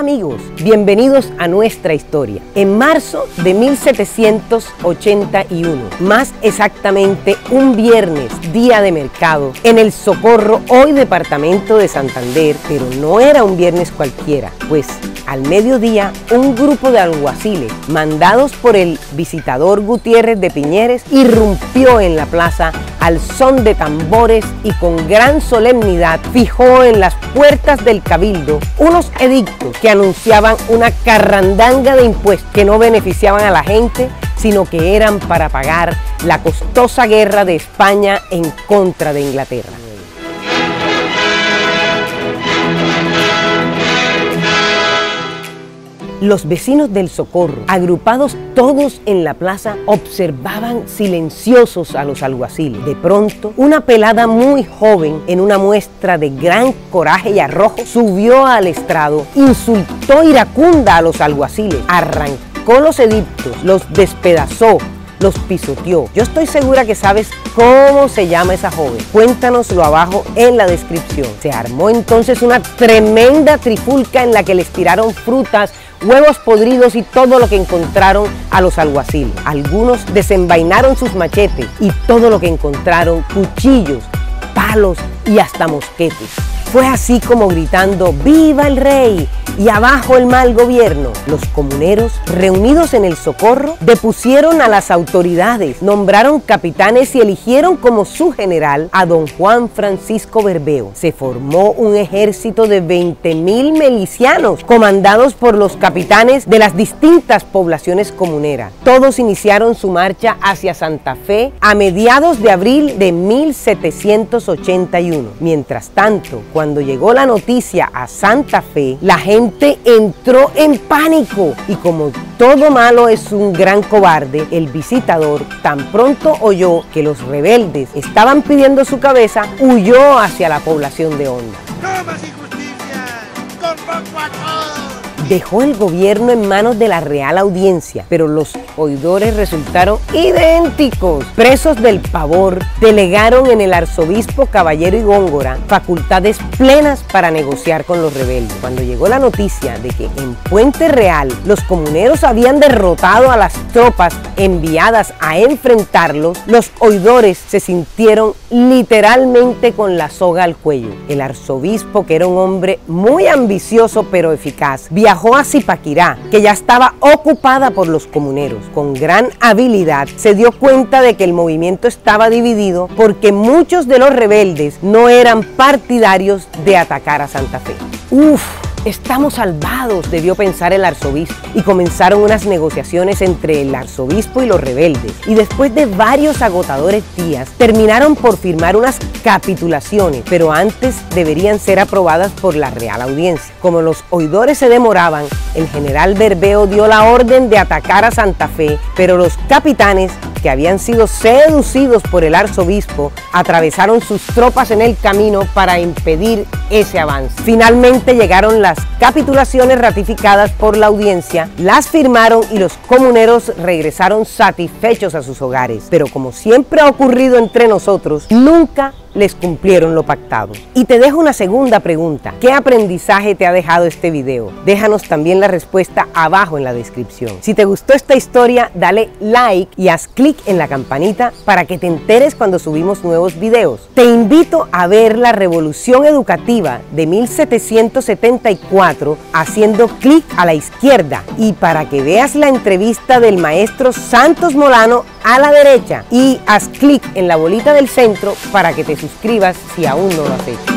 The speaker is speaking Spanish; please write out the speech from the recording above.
amigos, bienvenidos a nuestra historia. En marzo de 1781, más exactamente un viernes, día de mercado, en El Socorro, hoy departamento de Santander, pero no era un viernes cualquiera, pues al mediodía un grupo de alguaciles, mandados por el visitador Gutiérrez de Piñeres, irrumpió en la plaza al son de tambores y con gran solemnidad fijó en las puertas del cabildo unos edictos que anunciaban una carrandanga de impuestos que no beneficiaban a la gente, sino que eran para pagar la costosa guerra de España en contra de Inglaterra. Los vecinos del Socorro, agrupados todos en la plaza, observaban silenciosos a los alguaciles. De pronto, una pelada muy joven, en una muestra de gran coraje y arrojo, subió al estrado, insultó iracunda a los alguaciles, arrancó los edictos, los despedazó, los pisoteó. Yo estoy segura que sabes cómo se llama esa joven. Cuéntanoslo abajo en la descripción. Se armó entonces una tremenda trifulca en la que les tiraron frutas, huevos podridos y todo lo que encontraron a los alguaciles. Algunos desenvainaron sus machetes y todo lo que encontraron, cuchillos, palos y hasta mosquetes. Fue así como gritando ¡Viva el rey! Y abajo el mal gobierno. Los comuneros, reunidos en El Socorro, depusieron a las autoridades, nombraron capitanes y eligieron como su general a don Juan Francisco Berveo. Se formó un ejército de 20.000 milicianos, comandados por los capitanes de las distintas poblaciones comuneras. Todos iniciaron su marcha hacia Santa Fe a mediados de abril de 1781. Mientras tanto, cuando llegó la noticia a Santa Fe, la gente entró en pánico y como todo malo es un gran cobarde, el visitador tan pronto oyó que los rebeldes estaban pidiendo su cabeza, huyó hacia la población de Honda. ¡No más injusticia! ¡Convoco a todos! Dejó el gobierno en manos de la Real Audiencia, pero los oidores resultaron idénticos. Presos del pavor, delegaron en el arzobispo Caballero y Góngora facultades plenas para negociar con los rebeldes. Cuando llegó la noticia de que en Puente Real los comuneros habían derrotado a las tropas enviadas a enfrentarlos, los oidores se sintieron literalmente con la soga al cuello. El arzobispo, que era un hombre muy ambicioso pero eficaz, viajó a Zipaquirá, que ya estaba ocupada por los comuneros. Con gran habilidad se dio cuenta de que el movimiento estaba dividido porque muchos de los rebeldes no eran partidarios de atacar a Santa Fe. ¡Uf! Estamos salvados, debió pensar el arzobispo, y comenzaron unas negociaciones entre el arzobispo y los rebeldes, y después de varios agotadores días, terminaron por firmar unas capitulaciones, pero antes deberían ser aprobadas por la Real Audiencia. Como los oidores se demoraban, el general Berveo dio la orden de atacar a Santa Fe, pero los capitanes, que habían sido seducidos por el arzobispo, atravesaron sus tropas en el camino para impedir ese avance. Finalmente llegaron las capitulaciones ratificadas por la audiencia, las firmaron y los comuneros regresaron satisfechos a sus hogares. Pero como siempre ha ocurrido entre nosotros, nunca les cumplieron lo pactado. Y te dejo una segunda pregunta. ¿Qué aprendizaje te ha dejado este video? Déjanos también la respuesta abajo en la descripción. Si te gustó esta historia, dale like y haz clic en la campanita para que te enteres cuando subimos nuevos videos. Te invito a ver la Revolución Educativa de 1774 haciendo clic a la izquierda, y para que veas la entrevista del maestro Santos Molano a la derecha, y haz clic en la bolita del centro para que te suscribas si aún no lo has hecho.